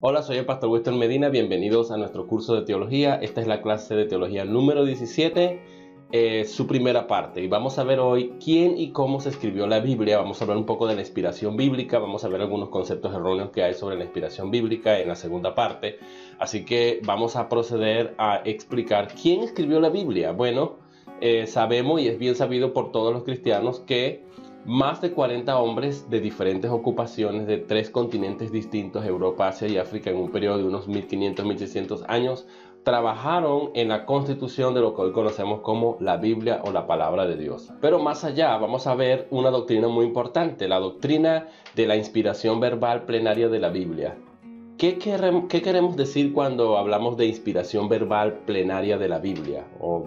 Hola, soy el Pastor Weston Medina, bienvenidos a nuestro curso de teología. Esta es la clase de teología número 17, su primera parte. Y vamos a ver hoy quién y cómo se escribió la Biblia. Vamos a hablar un poco de la inspiración bíblica, vamos a ver algunos conceptos erróneos que hay sobre la inspiración bíblica en la segunda parte. Así que vamos a proceder a explicar quién escribió la Biblia. Bueno, sabemos y es bien sabido por todos los cristianos que más de 40 hombres de diferentes ocupaciones de 3 continentes distintos, Europa, Asia y África, en un periodo de unos 1500-1600 años, trabajaron en la constitución de lo que hoy conocemos como la Biblia o la Palabra de Dios. Pero más allá, vamos a ver una doctrina muy importante, la doctrina de la inspiración verbal plenaria de la Biblia. ¿Qué queremos decir cuando hablamos de inspiración verbal plenaria de la Biblia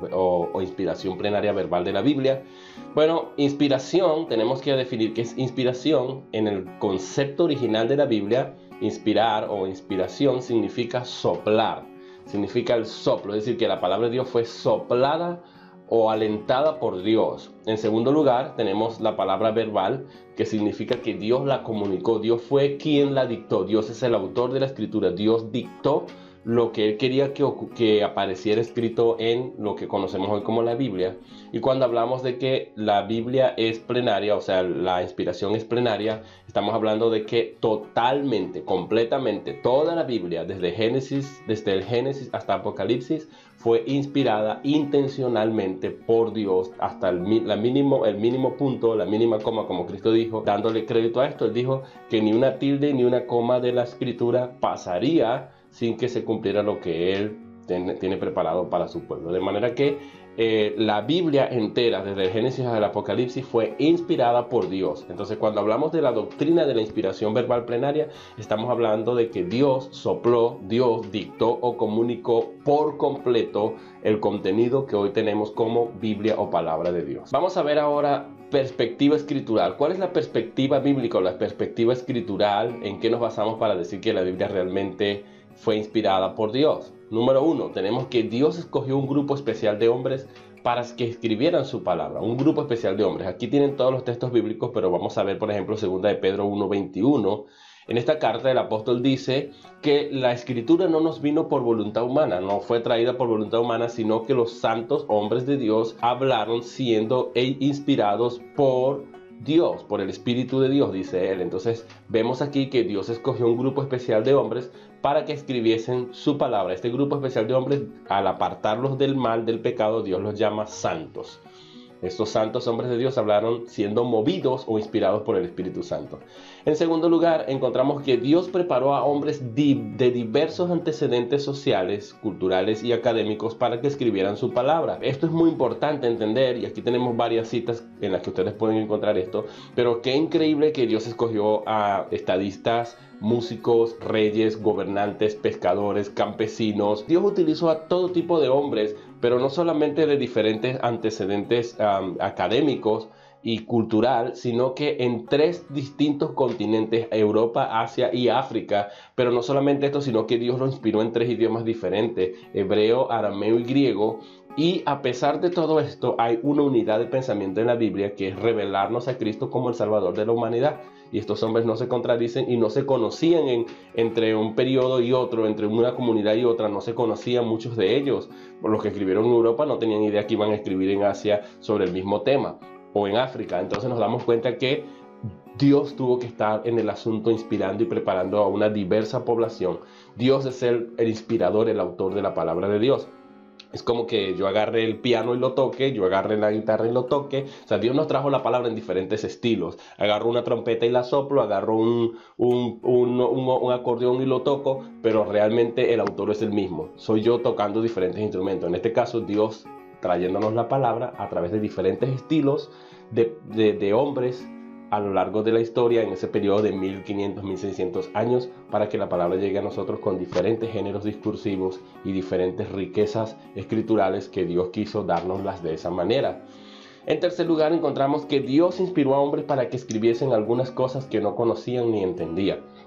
o inspiración plenaria verbal de la Biblia? Bueno, inspiración, tenemos que definir qué es inspiración. En el concepto original de la Biblia, inspirar o inspiración significa soplar, significa el soplo, es decir, que la palabra de Dios fue soplada o alentada por Dios. En segundo lugar, tenemos la palabra verbal, que significa que Dios la comunicó, Dios fue quien la dictó, Dios es el autor de la escritura, Dios dictó lo que Él quería que apareciera escrito en lo que conocemos hoy como la Biblia. Y cuando hablamos de que la Biblia es plenaria, o sea, la inspiración es plenaria, estamos hablando de que totalmente, completamente, toda la Biblia, desde el Génesis hasta Apocalipsis, fue inspirada intencionalmente por Dios hasta el mínimo punto, la mínima coma, como Cristo dijo, dándole crédito a esto. Él dijo que ni una tilde ni una coma de la escritura pasaría sin que se cumpliera lo que Él tiene preparado para su pueblo. De manera que la Biblia entera, desde el Génesis hasta el Apocalipsis, fue inspirada por Dios. Entonces, cuando hablamos de la doctrina de la inspiración verbal plenaria, estamos hablando de que Dios sopló, Dios dictó o comunicó por completo el contenido que hoy tenemos como Biblia o Palabra de Dios. Vamos a ver ahora perspectiva escritural. ¿Cuál es la perspectiva bíblica o la perspectiva escritural? ¿En qué nos basamos para decir que la Biblia realmente fue inspirada por Dios? Número 1, tenemos que Dios escogió un grupo especial de hombres para que escribieran su palabra, un grupo especial de hombres. Aquí tienen todos los textos bíblicos, pero vamos a ver, por ejemplo, 2 de Pedro 1:21. En esta carta el apóstol dice que la escritura no nos vino por voluntad humana, no fue traída por voluntad humana, sino que los santos hombres de Dios hablaron siendo inspirados por Dios, por el Espíritu de Dios, dice él. Entonces vemos aquí que Dios escogió un grupo especial de hombres para que escribiesen su palabra. Este grupo especial de hombres, al apartarlos del mal, del pecado, Dios los llama santos. Estos santos hombres de Dios hablaron siendo movidos o inspirados por el Espíritu Santo. En segundo lugar, encontramos que Dios preparó a hombres de diversos antecedentes sociales, culturales y académicos para que escribieran su palabra. Esto es muy importante entender, y aquí tenemos varias citas en las que ustedes pueden encontrar esto, pero qué increíble que Dios escogió a estadistas, músicos, reyes, gobernantes, pescadores, campesinos. Dios utilizó a todo tipo de hombres, pero no solamente de diferentes antecedentes académicos y cultural, sino que en 3 distintos continentes, Europa, Asia y África. Pero no solamente esto, sino que Dios lo inspiró en 3 idiomas diferentes, hebreo, arameo y griego. Y a pesar de todo esto, hay una unidad de pensamiento en la Biblia, que es revelarnos a Cristo como el Salvador de la humanidad. Y estos hombres no se contradicen y no se conocían entre un periodo y otro, entre una comunidad y otra, no se conocían muchos de ellos. Los que escribieron en Europa no tenían idea que iban a escribir en Asia sobre el mismo tema, o en África. Entonces nos damos cuenta que Dios tuvo que estar en el asunto inspirando y preparando a una diversa población. Dios es el inspirador, el autor de la palabra de Dios. Es como que yo agarre el piano y lo toque, yo agarre la guitarra y lo toque. O sea, Dios nos trajo la palabra en diferentes estilos. Agarro una trompeta y la soplo, agarro un acordeón y lo toco, pero realmente el autor es el mismo. Soy yo tocando diferentes instrumentos. En este caso, Dios trayéndonos la palabra a través de diferentes estilos de hombres a lo largo de la historia, en ese periodo de 1500-1600 años, para que la palabra llegue a nosotros con diferentes géneros discursivos y diferentes riquezas escriturales que Dios quiso dárnoslas de esa manera. En tercer lugar, encontramos que Dios inspiró a hombres para que escribiesen algunas cosas que no conocían ni entendían.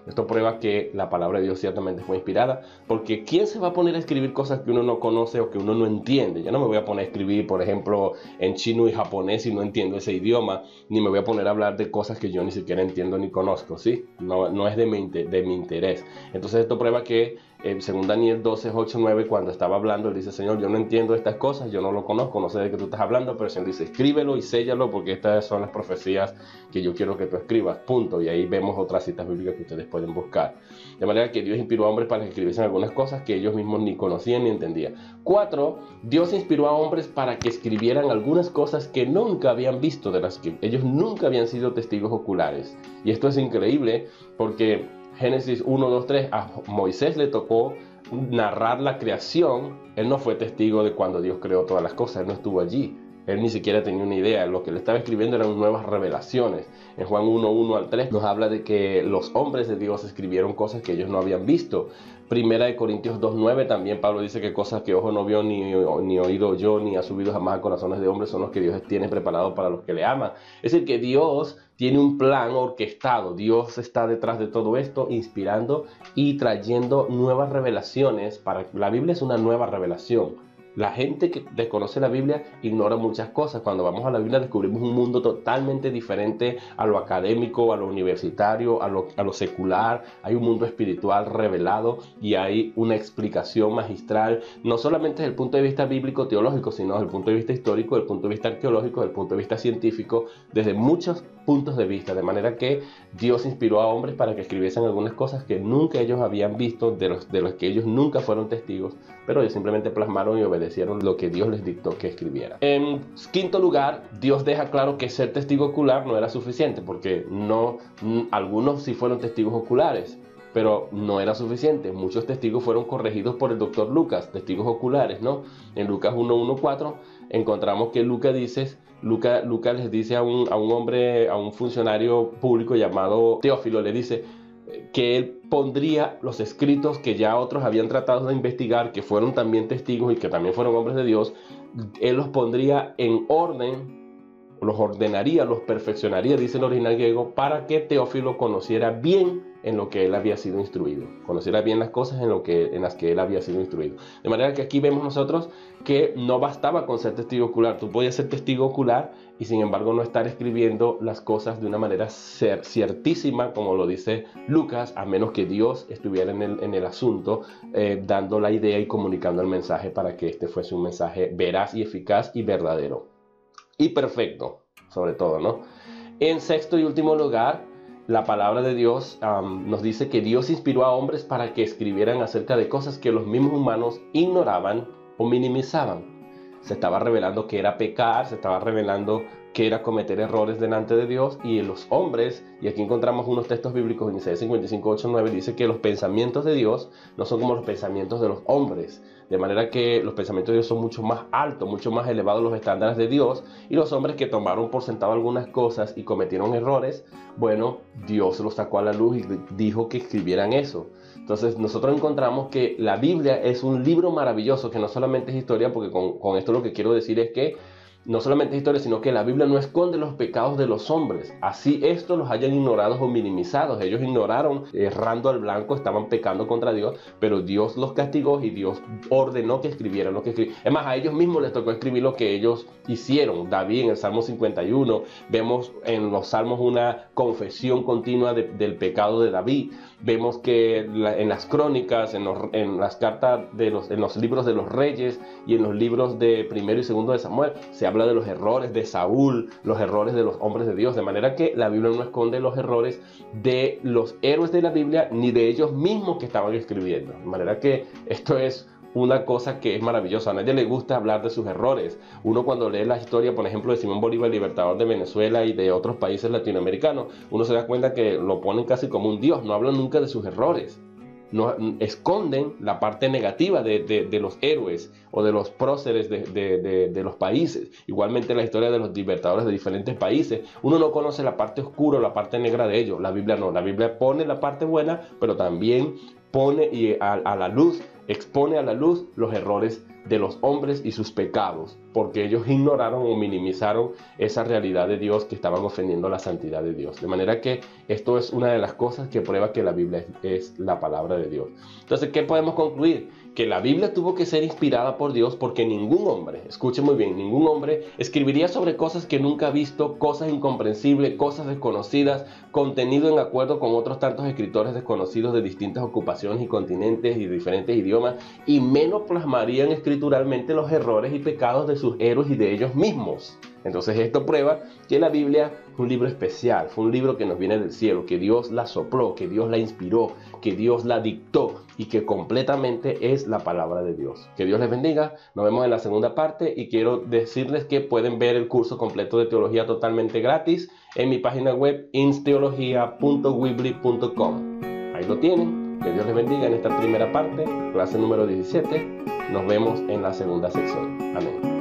Esto prueba que la palabra de Dios ciertamente fue inspirada, porque ¿quién se va a poner a escribir cosas que uno no conoce o que uno no entiende? Yo no me voy a poner a escribir, por ejemplo, en chino y japonés si no entiendo ese idioma, ni me voy a poner a hablar de cosas que yo ni siquiera entiendo ni conozco, ¿sí? No es de mi interés. Entonces esto prueba que según Daniel 12, 8, 9, cuando estaba hablando, él dice: Señor, yo no entiendo estas cosas, yo no lo conozco, no sé de qué tú estás hablando, pero el Señor dice: escríbelo y séllalo, porque estas son las profecías que yo quiero que tú escribas, punto. Y ahí vemos otras citas bíblicas que ustedes pueden buscar. De manera que Dios inspiró a hombres para que escribiesen algunas cosas que ellos mismos ni conocían ni entendían. 4. Dios inspiró a hombres para que escribieran algunas cosas que nunca habían visto, de las que ellos nunca habían sido testigos oculares. Y esto es increíble porque Génesis 1, 2, 3, a Moisés le tocó narrar la creación. Él no fue testigo de cuando Dios creó todas las cosas, él no estuvo allí. Él ni siquiera tenía una idea. Lo que le estaba escribiendo eran nuevas revelaciones. En Juan 1, 1 al 3 nos habla de que los hombres de Dios escribieron cosas que ellos no habían visto. Primera de Corintios 2, 9 también Pablo dice que cosas que ojo no vio, ni oído yo, ni ha subido jamás a corazones de hombres, son los que Dios tiene preparado para los que le aman. Es decir, que Dios tiene un plan orquestado. Dios está detrás de todo esto, inspirando y trayendo nuevas revelaciones. La Biblia es una nueva revelación. La gente que desconoce la Biblia ignora muchas cosas. Cuando vamos a la Biblia descubrimos un mundo totalmente diferente a lo académico, a lo universitario, a lo secular. Hay un mundo espiritual revelado y hay una explicación magistral, no solamente desde el punto de vista bíblico, teológico, sino desde el punto de vista histórico, desde el punto de vista arqueológico, desde el punto de vista científico, desde muchos puntos de vista. De manera que Dios inspiró a hombres para que escribiesen algunas cosas que nunca ellos habían visto, de los que ellos nunca fueron testigos, pero ellos simplemente plasmaron y obedecieron lo que Dios les dictó que escribieran. En quinto lugar, Dios deja claro que ser testigo ocular no era suficiente, porque algunos sí fueron testigos oculares, pero no era suficiente. Muchos testigos fueron corregidos por el doctor Lucas, testigos oculares, ¿no? En Lucas 1:1-4 encontramos que Lucas les dice a un hombre, a un funcionario público llamado Teófilo, le dice que él pondría los escritos que ya otros habían tratado de investigar, que fueron también testigos y que también fueron hombres de Dios. Él los pondría en orden, los ordenaría, los perfeccionaría, dice el original griego, para que Teófilo conociera bien en lo que él había sido instruido, conociera bien las cosas en las que él había sido instruido. De manera que aquí vemos nosotros que no bastaba con ser testigo ocular. Tú podías ser testigo ocular y sin embargo no estar escribiendo las cosas de una manera ciertísima, como lo dice Lucas, a menos que Dios estuviera en el asunto, dando la idea y comunicando el mensaje para que este fuese un mensaje veraz y eficaz y verdadero. Y perfecto, sobre todo, ¿no? En sexto y último lugar, la palabra de Dios nos dice que Dios inspiró a hombres para que escribieran acerca de cosas que los mismos humanos ignoraban o minimizaban. Se estaba revelando que era pecar, se estaba revelando que era cometer errores delante de Dios, y los hombres, y aquí encontramos unos textos bíblicos en Isaías 55, 8, 9, dice que los pensamientos de Dios no son como los pensamientos de los hombres, de manera que los pensamientos de Dios son mucho más altos, mucho más elevados los estándares de Dios, y los hombres que tomaron por sentado algunas cosas y cometieron errores, bueno, Dios los sacó a la luz y dijo que escribieran eso. Entonces nosotros encontramos que la Biblia es un libro maravilloso, que no solamente es historia, porque con esto lo que quiero decir es que no solamente es historia, sino que la Biblia no esconde los pecados de los hombres. Así estos los hayan ignorado o minimizados. Ellos ignoraron, errando al blanco, estaban pecando contra Dios, pero Dios los castigó y Dios ordenó que escribieran lo que escribieron. Es más, a ellos mismos les tocó escribir lo que ellos hicieron. David en el Salmo 51, vemos en los Salmos una confesión continua del pecado de David. Vemos que en las crónicas, en las cartas, en los libros de los reyes y en los libros de primero y segundo de Samuel, se habla de los errores de Saúl, los errores de los hombres de Dios. De manera que la Biblia no esconde los errores de los héroes de la Biblia, ni de ellos mismos que estaban escribiendo. De manera que esto es una cosa que es maravillosa. A nadie le gusta hablar de sus errores. Uno, cuando lee la historia, por ejemplo, de Simón Bolívar, libertador de Venezuela y de otros países latinoamericanos, uno se da cuenta que lo ponen casi como un dios. No hablan nunca de sus errores. No, esconden la parte negativa de los héroes o de los próceres de los países. Igualmente la historia de los libertadores de diferentes países, uno no conoce la parte oscura o la parte negra de ellos. La Biblia no. La Biblia pone la parte buena, pero también pone a la luz, expone a la luz los errores de los hombres y sus pecados. porque ellos ignoraron o minimizaron esa realidad de Dios, que estaban ofendiendo la santidad de Dios. De manera que esto es una de las cosas que prueba que la Biblia es la palabra de Dios. Entonces, ¿qué podemos concluir? Que la Biblia tuvo que ser inspirada por Dios, porque ningún hombre, escuche muy bien, ningún hombre escribiría sobre cosas que nunca ha visto, cosas incomprensibles, cosas desconocidas, contenido en acuerdo con otros tantos escritores desconocidos de distintas ocupaciones y continentes y diferentes idiomas, y menos plasmarían escrituralmente los errores y pecados de sus héroes y de ellos mismos. Entonces esto prueba que la Biblia fue un libro especial, fue un libro que nos viene del cielo, que Dios la sopló, que Dios la inspiró, que Dios la dictó y que completamente es la palabra de Dios. Que Dios les bendiga, nos vemos en la segunda parte y quiero decirles que pueden ver el curso completo de teología totalmente gratis en mi página web insteología.weebly.com. Ahí lo tienen, que Dios les bendiga en esta primera parte, clase número 17, nos vemos en la segunda sección. Amén.